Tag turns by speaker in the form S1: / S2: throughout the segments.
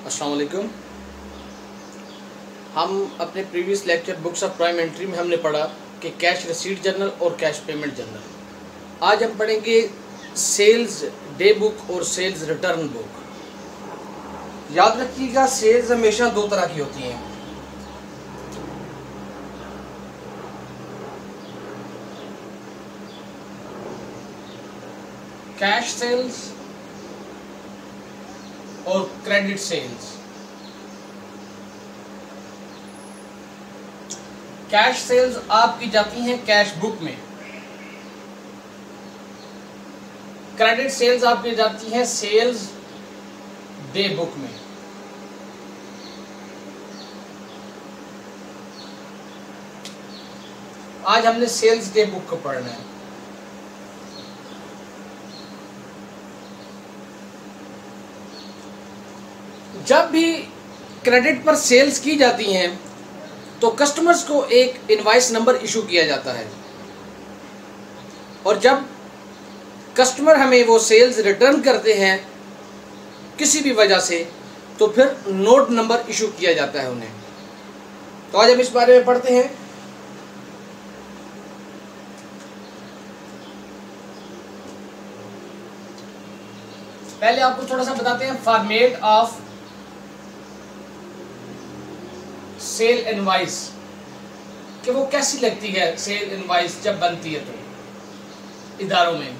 S1: अस्सलाम वालेकुम। हम अपने previous lecture books of prime entry में हमने पढ़ा कि कैश रिसीट जर्नल और कैश पेमेंट जर्नल। आज हम पढ़ेंगे सेल्स डे बुक और सेल्स रिटर्न बुक। याद रखिएगा, सेल्स हमेशा दो तरह की होती हैं। कैश सेल्स और क्रेडिट सेल्स। कैश सेल्स आपकी जाती हैं कैश बुक में, क्रेडिट सेल्स आपकी जाती हैं सेल्स डे बुक में। आज हमने सेल्स डे बुक को पढ़ना है। जब भी क्रेडिट पर सेल्स की जाती हैं तो कस्टमर्स को एक इनवॉइस नंबर इशू किया जाता है, और जब कस्टमर हमें वो सेल्स रिटर्न करते हैं किसी भी वजह से तो फिर नोट नंबर इशू किया जाता है उन्हें। तो आज हम इस बारे में पढ़ते हैं। पहले आपको थोड़ा सा बताते हैं फॉर्मेट ऑफ सेल इनवॉइस, कि वो कैसी लगती है सेल इनवॉइस जब बनती है तो इदारों में।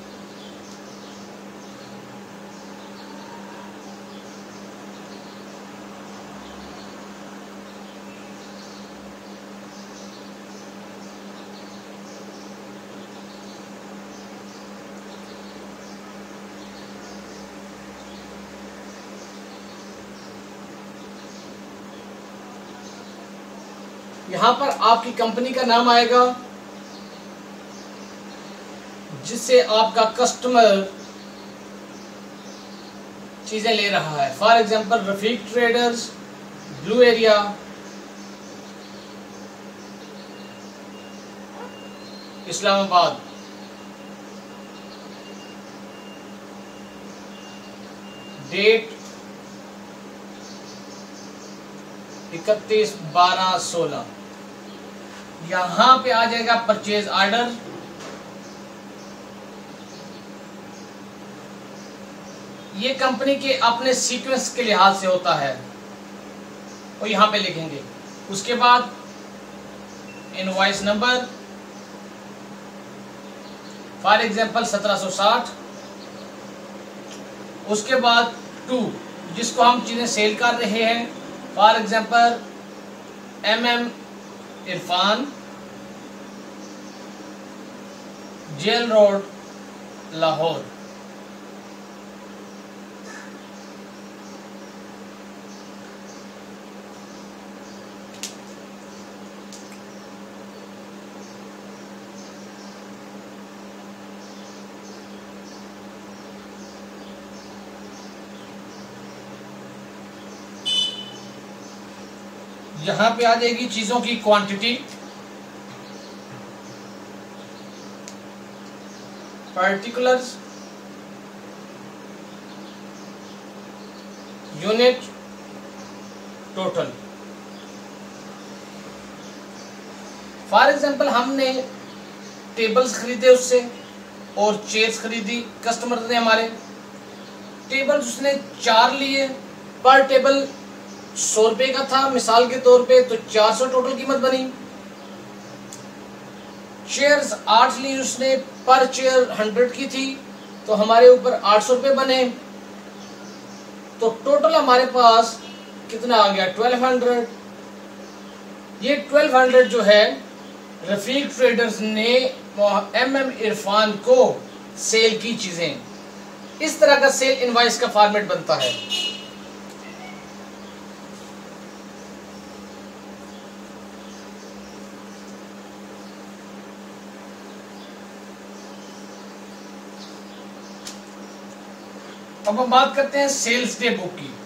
S1: यहां पर आपकी कंपनी का नाम आएगा जिससे आपका कस्टमर चीजें ले रहा है। For example Rafiq traders, blue area, Islamabad. Date 31/12/16। यहां पे आ जाएगा परचेज ऑर्डर। ये कंपनी के अपने सीक्वेंस के लिहाज से होता है, वो यहां पे लिखेंगे। उसके बाद इनवॉइस नंबर, फॉर एग्जांपल 1760। उसके बाद 2, जिसको हम चीजें सेल कर रहे हैं, for example MM Irfan, jail road, Lahore. यहां पे आ जाएगी चीजों की quantity, particulars, unit, total. For example हमने टेबल्स खरीदे उससे और चेयर्स खरीदी, कस्टमर ने हमारे। टेबल्स उसने 4 लिए, पर टेबल 100 रुपए का था मिसाल के तौर पे, तो 400 टोटल कीमत बनी। चेयर्स 8 ली उसने, पर चेयर 100 की थी, तो हमारे ऊपर 800 रुपए बने। तो टोटल हमारे पास कितना आ गया? 1200। ये 1200 जो है रफीक ट्रेडर्स ने MM इरफान को सेल की चीजें। इस तरह का सेल इनवॉइस का फॉर्मेट बनता है। अब हम बात करते हैं सेल्स डे बुक की।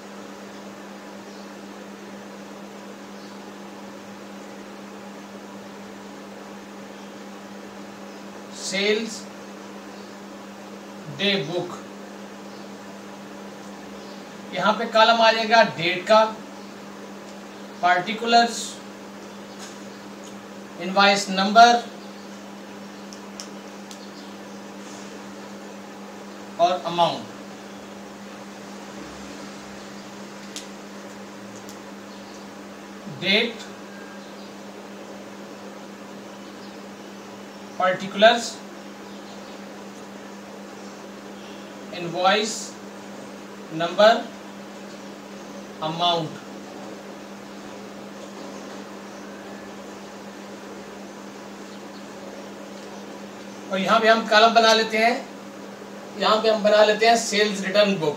S1: सेल्स डे बुक यहाँ पे कॉलम आ जाएगा डेट का, पार्टिकुलर्स, इनवॉइस नंबर और amount. Date, particulars, invoice number, amount. और यहां पे हम कॉलम बना लेते हैं, यहां पे हम बना लेते हैं sales return book,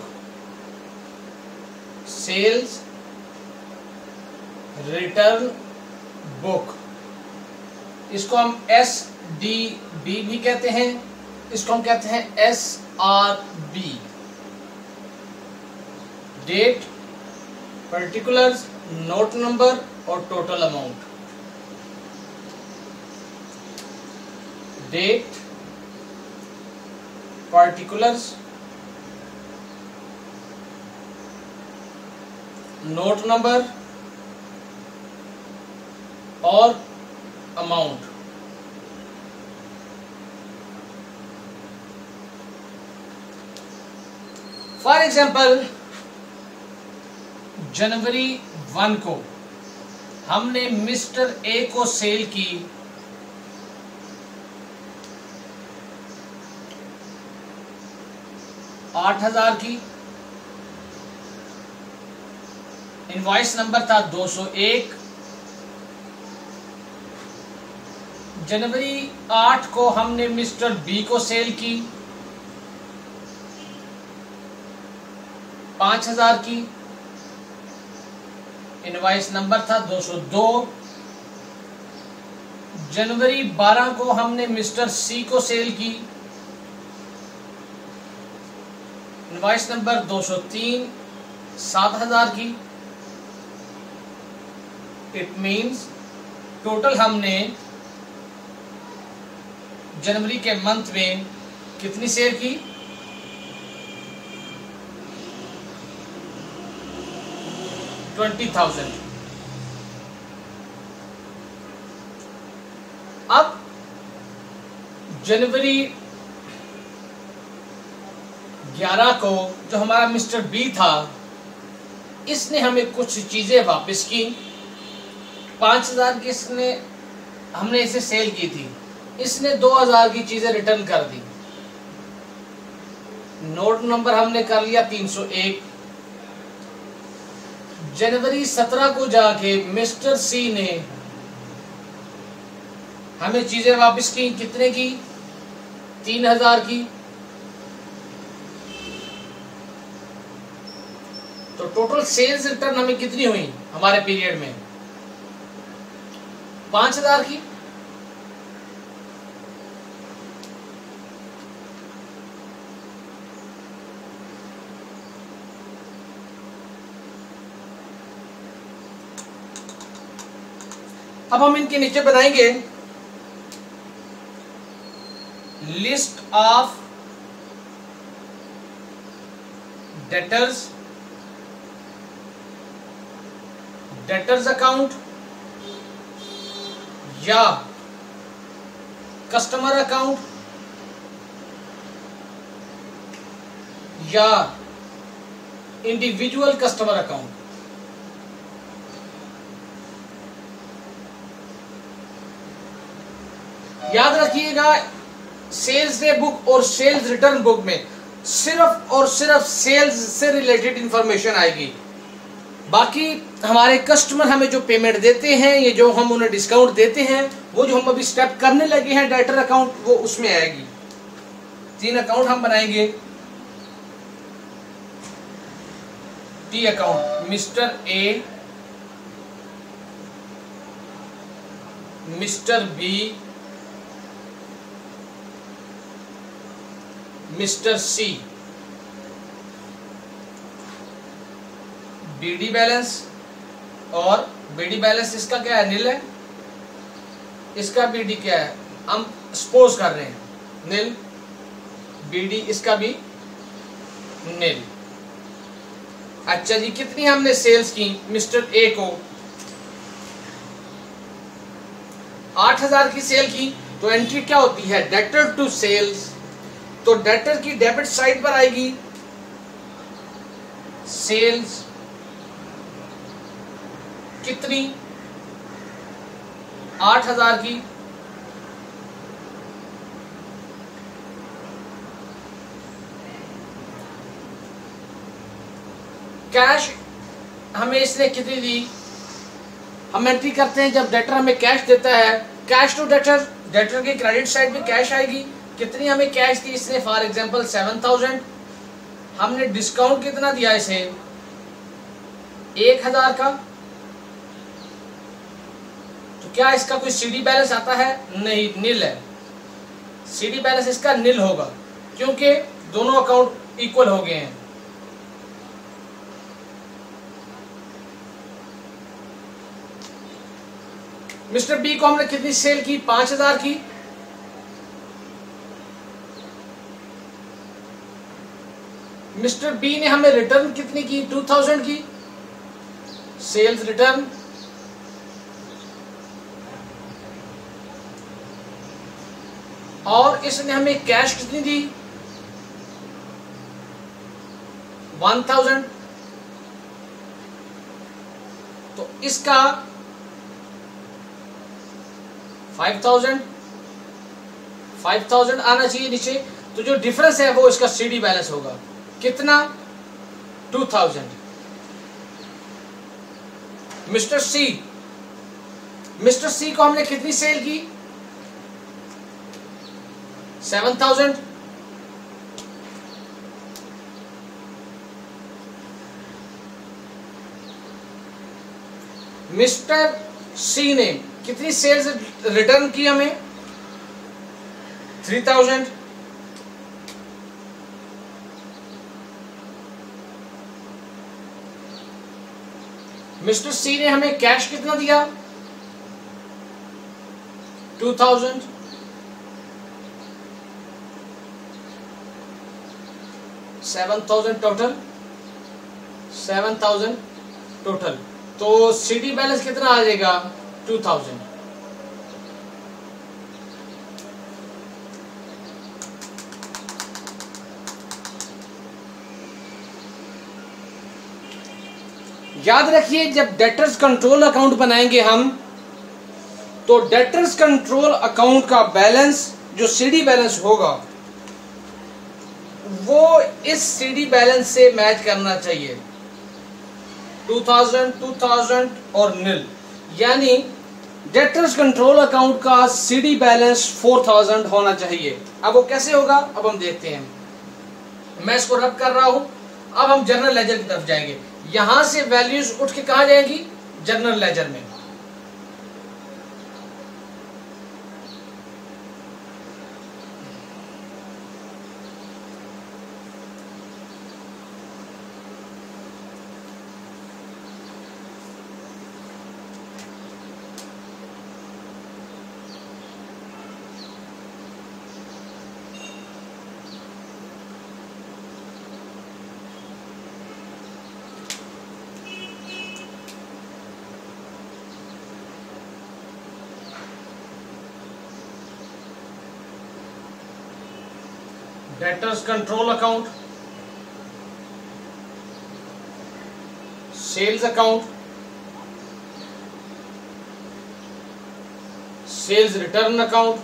S1: sales return book. इसको हम SDB भी कहते हैं, इसको हम कहते हैं SRB। Date, particulars, note number और total amount. Date, particulars, note number और अमाउंट। फॉर एग्जाम्पल, जनवरी 1 को हमने मिस्टर ए को सेल की 8,000 की, इनवॉइस नंबर था 201। जनवरी 8 को हमने मिस्टर बी को सेल की 5,000 की, इनवॉइस नंबर था 202। जनवरी 12 को हमने मिस्टर सी को सेल की, इनवॉइस नंबर 203, 7,000 की। इट मीन्स टोटल हमने जनवरी के मंथ में कितनी सेल की? 20,000। अब जनवरी 11 को जो हमारा मिस्टर बी था, इसने हमें कुछ चीजें वापस की। 5,000 की हमने इसे सेल की थी, इसने 2,000 की चीजें रिटर्न कर दी। नोट नंबर हमने कर लिया 301। जनवरी 17 को जाके मिस्टर सी ने हमें चीजें वापस की, कितने की? 3,000 की। तो टोटल सेल्स रिटर्न हमें कितनी हुई हमारे पीरियड में? 5,000 की। अब हम इनके नीचे बनाएंगे list of debtors, debtors account या कस्टमर अकाउंट या इंडिविजुअल कस्टमर अकाउंट। याद रखिएगा, सेल्स डे बुक और सेल्स रिटर्न बुक में सिर्फ और सिर्फ सेल्स से रिलेटेड इंफॉर्मेशन आएगी। बाकी हमारे कस्टमर हमें जो पेमेंट देते हैं, ये जो हम उन्हें डिस्काउंट देते हैं, वो जो हम अभी स्टेप करने लगे हैं डेटर अकाउंट, वो उसमें आएगी। 3 अकाउंट हम बनाएंगे। T account, mister A, mister B, mister C. BD balance, और बीडी बैलेंस इसका क्या है? नील है। इसका बीडी क्या है? हम सपोज कर रहे हैं नील। बीडी इसका भी नील। अच्छा जी, कितनी हमने सेल्स की मिस्टर ए को? 8000 की सेल की। तो एंट्री क्या होती है? Debtor to sales. तो डेटर की डेबिट साइड पर आएगी सेल्स कितनी? 8000 की। कैश हमें इसने कितनी दी? हम एंट्री करते हैं जब डेटर हमें कैश देता है, कैश टू डेटर, डेटर की क्रेडिट साइड पे कैश आएगी। कितनी हमें कैश दी इसने? For example 7000। हमने डिस्काउंट कितना दिया इसे? 1000 का। तो क्या इसका कोई सीडी बैलेंस आता है? नहीं, नील है। सीडी बैलेंस इसका नील होगा क्योंकि दोनों अकाउंट इक्वल हो गए हैं। मिस्टर बी को हमने कितनी सेल की? 5000 की। मिस्टर बी ने हमें रिटर्न कितनी की? 2000 की सेल्स रिटर्न। और इसने हमें कैश कितनी दी? 1000। तो इसका 5000 आना चाहिए नीचे। तो जो डिफरेंस है वो इसका सीडी बैलेंस होगा। कितना? 2000। मिस्टर सी को हमने कितनी सेल की? 7000। मिस्टर सी ने कितनी सेल्स रिटर्न की हमें? 3000। मिस्टर सी ने हमें कैश कितना दिया? 2000। 7000 टोटल। 7000 टोटल। तो सीडी बैलेंस कितना आ जाएगा? 2000। याद रखिए, जब डेटर्स कंट्रोल अकाउंट बनाएंगे हम, तो डेटर्स कंट्रोल अकाउंट का बैलेंस जो सीडी बैलेंस होगा वो इस सीडी बैलेंस से मैच करना चाहिए। 2000, 2000 और नील। यानी डेटर्स कंट्रोल अकाउंट का सीडी बैलेंस 4000 होना चाहिए। अब वो कैसे होगा अब हम देखते हैं। मैं इसको रब कर रहा हूं। अब हम जनरल लेजर की तरफ जाएंगे। यहां से वैल्यूज उठ के कहां जाएंगी? जनरल लेजर में। Debtors control account, sales account, sales return account,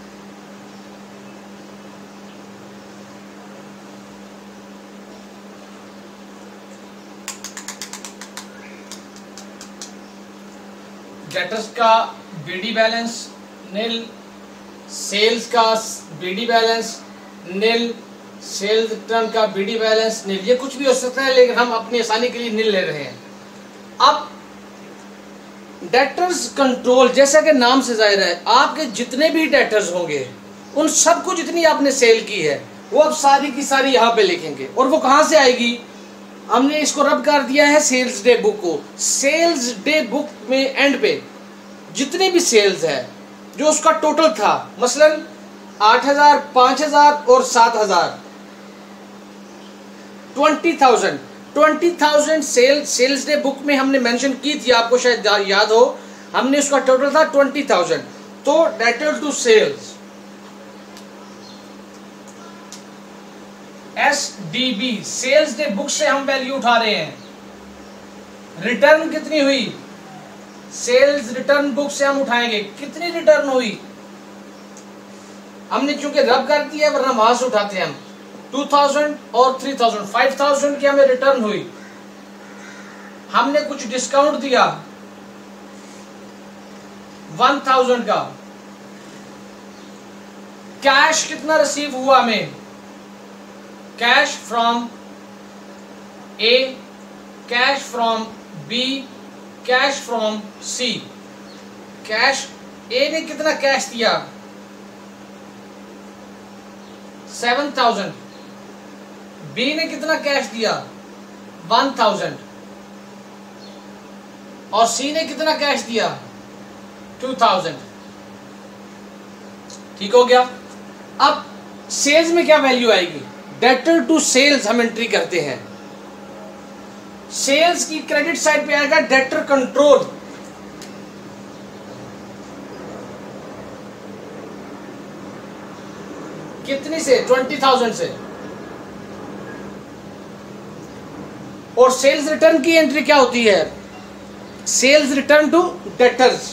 S1: debtors का बीडी बैलेंस नील, सेल्स का BD balance nil, sales return का बीडी बैलेंस नील। ये कुछ भी हो सकता है लेकिन हम अपनी आसानी के लिए नील ले रहे हैं। अब डेटर्स कंट्रोल, जैसा कि नाम से जाहिर है, आपके जितने भी डेटर्स होंगे उन सबको जितनी आपने सेल की है वो अब सारी की सारी यहाँ पे लिखेंगे। और वो कहाँ से आएगी? हमने इसको रब कर दिया है सेल्स डे बुक को। सेल्स डे बुक में एंड पे जितनी भी सेल्स है जो उसका टोटल था, मसलन 8000, 5000 और 7000, 20,000 20,000 सेल्स डे बुक में हमने मेंशन की थी, आपको शायद याद हो, हमने उसका टोटल था 20,000। तो debtor to sales SDB, sales day book से हम वैल्यू उठा रहे हैं। रिटर्न कितनी हुई, सेल्स रिटर्न बुक से हम उठाएंगे, कितनी रिटर्न हुई, हमने चूंकि रब कर दिया वरना वहां से उठाते हैं हम। 2000 और 3000, 5000 की हमें रिटर्न हुई। हमने कुछ डिस्काउंट दिया 1000 का। कैश कितना रिसीव हुआ हमें, cash from A, cash from B, cash from C. Cash A ने कितना कैश दिया 7000, बी ने कितना कैश दिया 1000 और सी ने कितना कैश दिया 2000। ठीक हो गया। अब सेल्स में क्या वैल्यू आएगी, डेटर टू सेल्स हम एंट्री करते हैं। सेल्स की क्रेडिट साइड पे आएगा डेटर कंट्रोल। कितनी से 20,000 से। और सेल्स रिटर्न की एंट्री क्या होती है, सेल्स रिटर्न टू डेटर्स।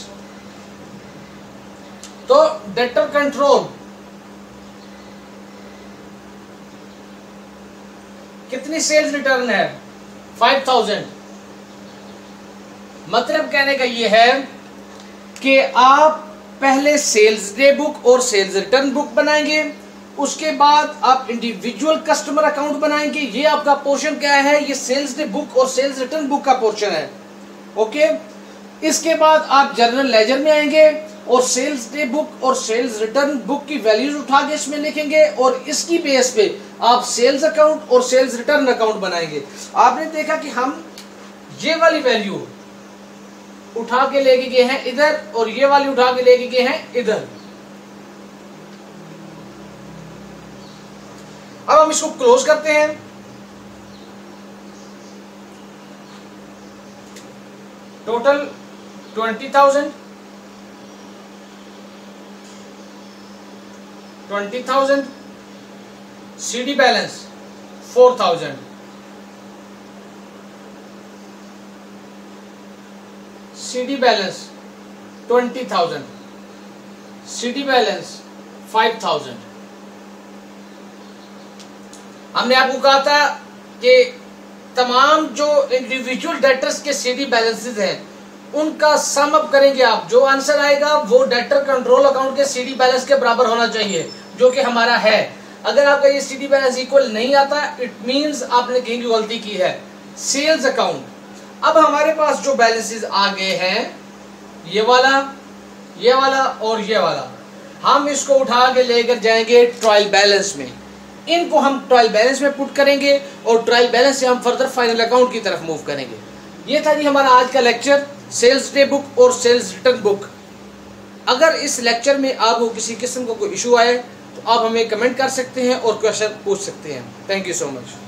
S1: तो डेटर कंट्रोल कितनी सेल्स रिटर्न है 5000। मतलब कहने का यह है कि आप पहले सेल्स डे बुक और सेल्स रिटर्न बुक बनाएंगे, उसके बाद आप इंडिविजुअल कस्टमर अकाउंट बनाएंगे। ये आपका पोर्शन क्या है, ये सेल्स डे बुक और सेल्स रिटर्न बुक का पोर्शन है। ओके, इसके बाद आप जर्नल लेजर में आएंगे और सेल्स डे बुक और सेल्स रिटर्न बुक की वैल्यूज उठा के इसमें लिखेंगे और इसकी बेस पे आप सेल्स अकाउंट और सेल्स रिटर्न अकाउंट बनाएंगे। आपने देखा कि हम ये वाली वैल्यू उठा के लेके गए हैं इधर और ये वाली उठा के लेके गए हैं इधर। अब हम इसको क्लोज करते हैं। Total 20,000, 20,000, CD balance 4,000, CD balance 20,000, CD balance 5,000। हमने आपको कहा था कि तमाम जो इंडिविजुअल डेटर्स के CD बैलेंसेस हैं उनका सम अप करेंगे आप, जो आंसर आएगा वो डेटर कंट्रोल अकाउंट के CD बैलेंस के बराबर होना चाहिए, जो कि हमारा है। अगर आपका ये CD बैलेंस इक्वल नहीं आता, इट मींस आपने कहीं की गलती की है। सेल्स अकाउंट, अब हमारे पास जो बैलेंसेस आ गए हैं ये वाला और ये वाला, हम इसको उठा के लेकर जाएंगे ट्रायल बैलेंस में। इनको हम ट्रायल बैलेंस में पुट करेंगे और ट्रायल बैलेंस से हम फर्दर फाइनल अकाउंट की तरफ मूव करेंगे। ये था जी हमारा आज का लेक्चर, सेल्स डे बुक और सेल्स रिटर्न बुक। अगर इस लेक्चर में आपको किसी किस्म का कोई इशू आए तो आप हमें कमेंट कर सकते हैं और क्वेश्चन पूछ सकते हैं। Thank you so much.